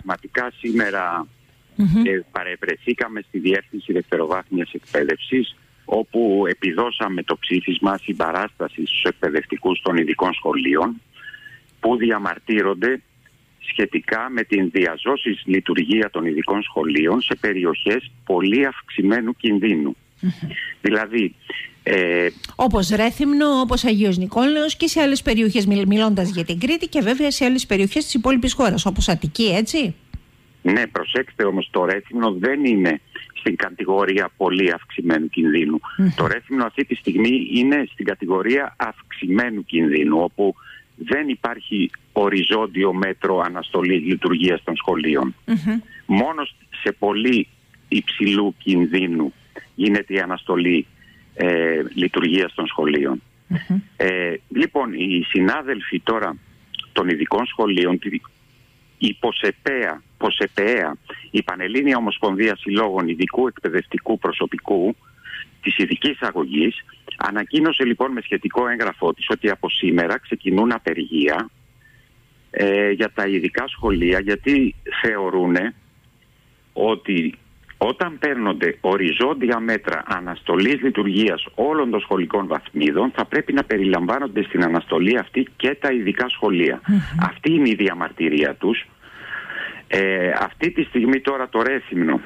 πραγματικά σήμερα παρευρεθήκαμε στη Διεύθυνση Δευτεροβάθμιας Εκπαίδευσης, όπου επιδώσαμε το ψήφισμα συμπαράστασης στους εκπαιδευτικούς των ειδικών σχολείων που διαμαρτύρονται σχετικά με την διαζώσης λειτουργία των ειδικών σχολείων σε περιοχές πολύ αυξημένου κινδύνου. Δηλαδή όπως Ρέθυμνο, όπως Αγίος Νικόλαος και σε άλλες περιοχές, μιλώντας για την Κρήτη, και βέβαια σε άλλες περιοχές της υπόλοιπης χώρας, όπως Αττική, έτσι. Ναι, προσέξτε όμως, το Ρέθυμνο δεν είναι στην κατηγορία πολύ αυξημένου κινδύνου. Το Ρέθυμνο αυτή τη στιγμή είναι στην κατηγορία αυξημένου κινδύνου, όπου δεν υπάρχει οριζόντιο μέτρο αναστολής λειτουργίας των σχολείων. Μόνο σε πολύ υψηλού κινδύνου γίνεται η αναστολή λειτουργίας των σχολείων. Λοιπόν, οι συνάδελφοι τώρα των ειδικών σχολείων, η ΠΟΣΕΠΕΑ, η Πανελλήνια Ομοσπονδία Συλλόγων Ειδικού Εκπαιδευτικού Προσωπικού της Ειδικής Αγωγής, ανακοίνωσε λοιπόν με σχετικό έγγραφό της ότι από σήμερα ξεκινούν απεργία για τα ειδικά σχολεία, γιατί θεωρούν ότι όταν παίρνονται οριζόντια μέτρα αναστολής λειτουργίας όλων των σχολικών βαθμίδων, θα πρέπει να περιλαμβάνονται στην αναστολή αυτή και τα ειδικά σχολεία. Αυτή είναι η διαμαρτυρία τους. Αυτή τη στιγμή τώρα το Ρέθυμνο...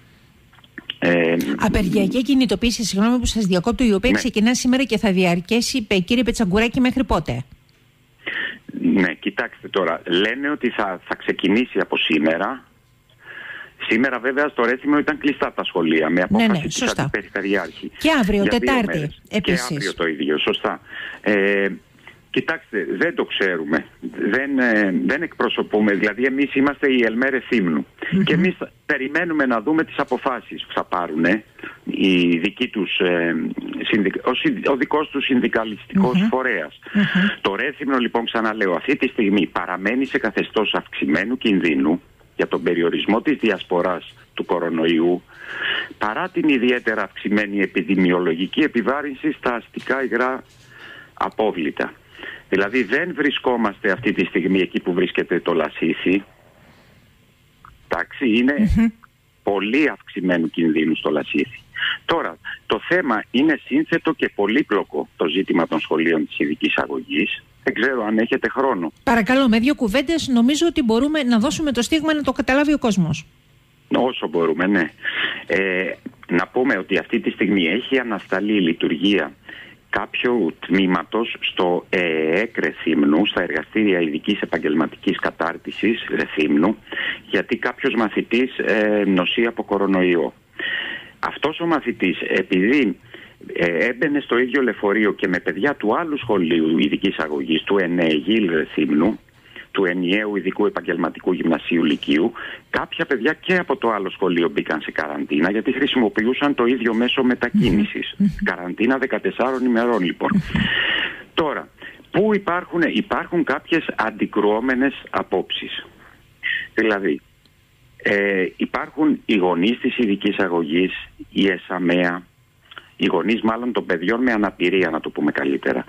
Απεργιακή κινητοποίηση, συγγνώμη που σας διακόπτω, η οποία ξεκινά σήμερα και θα διαρκέσει, κύριε Πετσαγκουράκη, μέχρι πότε? Ναι, κοιτάξτε τώρα, λένε ότι θα ξεκινήσει από σήμερα. Σήμερα βέβαια στο Ρέθυμνο ήταν κλειστά τα σχολεία με απόφαση της Αντιπεριφερειάρχη. Και αύριο, Τετάρτη, επίσης. Και αύριο το ίδιο, σωστά. Κοιτάξτε, δεν το ξέρουμε. Δεν εκπροσωπούμε. Δηλαδή εμείς είμαστε η Ελμέρε Θύμνου. Και εμείς περιμένουμε να δούμε τις αποφάσεις που θα πάρουν οι δικοί τους, ο δικός τους συνδικαλιστικός φορέας. Το Ρέθυμνο, λοιπόν, ξαναλέω, αυτή τη στιγμή παραμένει σε καθεστώς αυξημένου κινδύνου για τον περιορισμό της διασποράς του κορονοϊού, παρά την ιδιαίτερα αυξημένη επιδημιολογική επιβάρυνση στα αστικά υγρά απόβλητα. Δηλαδή δεν βρισκόμαστε αυτή τη στιγμή εκεί που βρίσκεται το Λασίθι. Εντάξει, είναι πολύ αυξημένου κινδύνου στο Λασίθι. Τώρα, το θέμα είναι σύνθετο και πολύπλοκο, το ζήτημα των σχολείων της ειδικής αγωγής. Δεν ξέρω αν έχετε χρόνο. Παρακαλώ, με 2 κουβέντες νομίζω ότι μπορούμε να δώσουμε το στίγμα να το καταλάβει ο κόσμος. Όσο μπορούμε, ναι. Να πούμε ότι αυτή τη στιγμή έχει ανασταλεί η λειτουργία κάποιου τμήματος στο ΕΕΚ Ρεθύμνου, στα εργαστήρια ειδικής επαγγελματικής κατάρτισης Ρεθύμνου, γιατί κάποιος μαθητής νοσεί από κορονοϊό. Αυτός ο μαθητής, επειδή έμπαινε στο ίδιο λεωφορείο και με παιδιά του άλλου σχολείου ειδικής αγωγής, του ΕΝΕΓΙΛ Ρεθύμνου, του Ενιαίου Ειδικού Επαγγελματικού Γυμνασίου Λυκείου, κάποια παιδιά και από το άλλο σχολείο μπήκαν σε καραντίνα, γιατί χρησιμοποιούσαν το ίδιο μέσο μετακίνησης. Καραντίνα 14 ημερών, λοιπόν. Τώρα, πού υπάρχουν κάποιες αντικρουόμενες απόψεις. Δηλαδή, υπάρχουν οι γονείς της ειδικής αγωγής, η ΕΣΑΜΕΑ, οι γονείς μάλλον των παιδιών με αναπηρία, να το πούμε καλύτερα.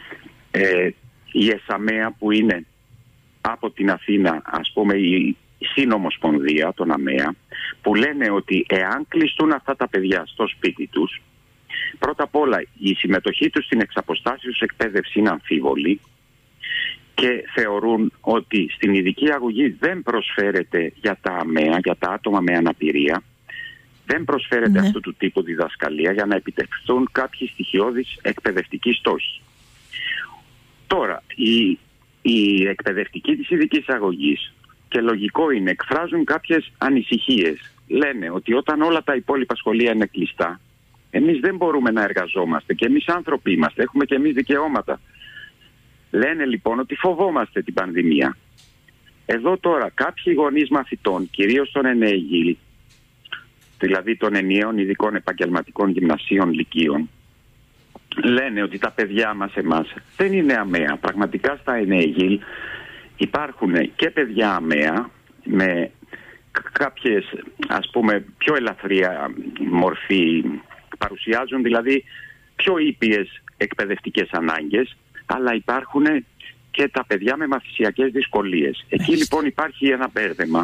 Η ΕΣΑΜΕΑ, που είναι από την Αθήνα, ας πούμε, η Συνομοσπονδία των ΑΜΕΑ, που λένε ότι εάν κλειστούν αυτά τα παιδιά στο σπίτι τους, πρώτα απ' όλα η συμμετοχή τους στην εξαποστάσεως εκπαίδευση είναι αμφίβολη και θεωρούν ότι στην ειδική αγωγή δεν προσφέρεται για τα ΑΜΕΑ, για τα άτομα με αναπηρία, δεν προσφέρεται αυτού του τύπου διδασκαλία για να επιτευχθούν κάποιοι στοιχειώδεις εκπαιδευτικοί στόχοι. Τώρα, οι εκπαιδευτικοί της ειδικής αγωγής, και λογικό είναι, εκφράζουν κάποιες ανησυχίες. Λένε ότι όταν όλα τα υπόλοιπα σχολεία είναι κλειστά, εμείς δεν μπορούμε να εργαζόμαστε και εμείς άνθρωποι είμαστε, έχουμε και εμείς δικαιώματα. Λένε λοιπόν ότι φοβόμαστε την πανδημία. Εδώ τώρα κάποιοι γονείς μαθητών, κυρίως των ΕΝΕΓΙΛ, δηλαδή των Ενιαίων Ειδικών Επαγγελματικών Γυμνασίων Λυκείων, λένε ότι τα παιδιά μας εμάς δεν είναι ΑΜΕΑ. Πραγματικά στα ΕΝΕΓΙΛ υπάρχουν και παιδιά ΑΜΕΑ με κάποιες, ας πούμε, πιο ελαφριά μορφή, παρουσιάζουν δηλαδή πιο ήπιες εκπαιδευτικές ανάγκες, αλλά υπάρχουν και τα παιδιά με μαθησιακές δυσκολίες. Εκεί λοιπόν υπάρχει ένα μπέρδεμα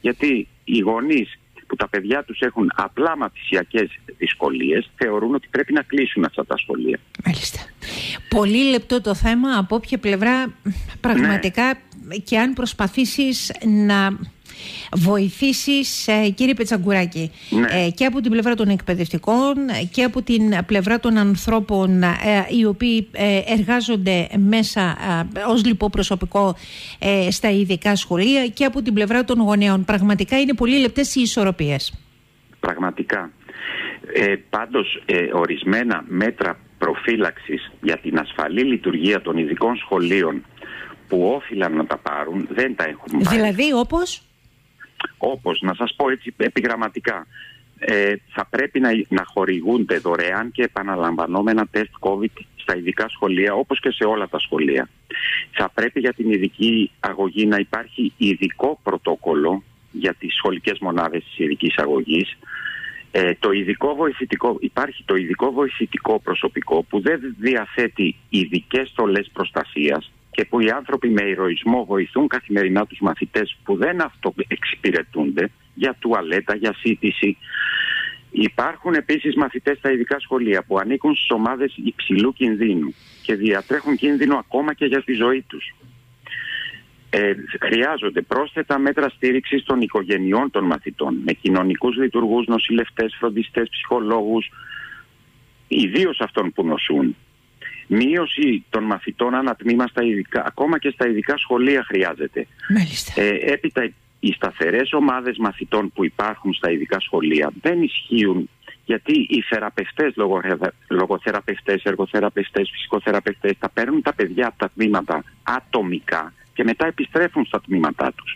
Γιατί οι γονείς που τα παιδιά τους έχουν απλά μαθησιακές δυσκολίες θεωρούν ότι πρέπει να κλείσουν αυτά τα σχολεία. Μάλιστα. Πολύ λεπτό το θέμα, από όποια πλευρά πραγματικά, και αν προσπαθήσεις να βοηθήσεις, κύριε Πετσαγκουράκη, και από την πλευρά των εκπαιδευτικών και από την πλευρά των ανθρώπων οι οποίοι εργάζονται μέσα ως λοιπό προσωπικό στα ειδικά σχολεία, και από την πλευρά των γονέων. Πραγματικά είναι πολύ λεπτές οι ισορροπίες. Πραγματικά. Πάντως ορισμένα μέτρα προφύλαξης για την ασφαλή λειτουργία των ειδικών σχολείων που όφυλαν να τα πάρουν δεν τα έχουν πάρει. Δηλαδή όπως, να σας πω έτσι επιγραμματικά, θα πρέπει να χορηγούνται δωρεάν και επαναλαμβανόμενα τεστ COVID στα ειδικά σχολεία, όπως και σε όλα τα σχολεία. Θα πρέπει για την ειδική αγωγή να υπάρχει ειδικό πρωτόκολλο για τις σχολικές μονάδες της ειδικής αγωγής. Υπάρχει το ειδικό βοηθητικό προσωπικό που δεν διαθέτει ειδικές στολές προστασίας και που οι άνθρωποι με ηρωισμό βοηθούν καθημερινά τους μαθητές που δεν αυτοεξυπηρετούνται για τουαλέτα, για σύντηση. Υπάρχουν επίσης μαθητές στα ειδικά σχολεία που ανήκουν στις ομάδες υψηλού κινδύνου και διατρέχουν κίνδυνο ακόμα και για τη ζωή τους. Χρειάζονται πρόσθετα μέτρα στήριξης των οικογενειών των μαθητών με κοινωνικούς λειτουργούς, νοσηλευτές, φροντιστές, ψυχολόγους, ιδίως αυτών που νοσούν. Μείωση των μαθητών ανατμήμα στα ειδικά, ακόμα και στα ειδικά σχολεία χρειάζεται. Έπειτα οι σταθερές ομάδες μαθητών που υπάρχουν στα ειδικά σχολεία δεν ισχύουν, γιατί οι θεραπευτές, λογοθεραπευτές, εργοθεραπευτές, φυσικοθεραπευτές τα παίρνουν τα παιδιά από τα τμήματα ατομικά και μετά επιστρέφουν στα τμήματά τους.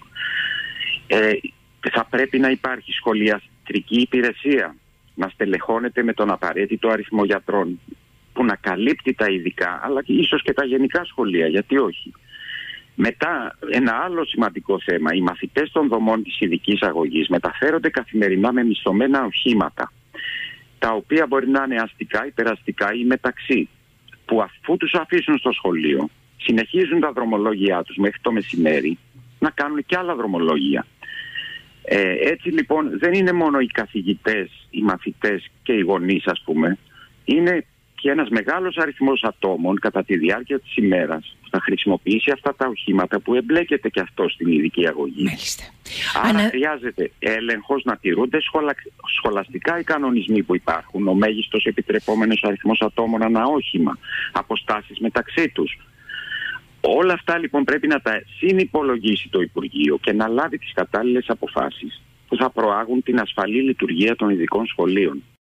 Θα πρέπει να υπάρχει σχολιαστρική υπηρεσία, να στελεχώνεται με τον απαραίτητο αριθμό γιατρών που να καλύπτει τα ειδικά, αλλά και ίσως και τα γενικά σχολεία, γιατί όχι. Μετά, ένα άλλο σημαντικό θέμα, οι μαθητές των δομών της ειδικής αγωγής μεταφέρονται καθημερινά με μισθωμένα οχήματα, τα οποία μπορεί να είναι αστικά, υπεραστικά ή μεταξύ, που αφού τους αφήσουν στο σχολείο, συνεχίζουν τα δρομολόγια τους μέχρι το μεσημέρι να κάνουν και άλλα δρομολόγια. Έτσι λοιπόν δεν είναι μόνο οι καθηγητές, οι μαθητές και οι γονείς, ας πούμε, είναι και ένας μεγάλος αριθμός ατόμων κατά τη διάρκεια της ημέρας που θα χρησιμοποιήσει αυτά τα οχήματα, που εμπλέκεται και αυτό στην ειδική αγωγή. Άρα χρειάζεται έλεγχος, να τηρούνται σχολαστικά οι κανονισμοί που υπάρχουν, ο μέγιστος επιτρεπόμενος αριθμός ατόμων ανά όχημα, αποστάσεις μεταξύ τους. Όλα αυτά λοιπόν πρέπει να τα συνυπολογίσει το Υπουργείο και να λάβει τις κατάλληλες αποφάσεις που θα προάγουν την ασφαλή λειτουργία των ειδικών σχολείων.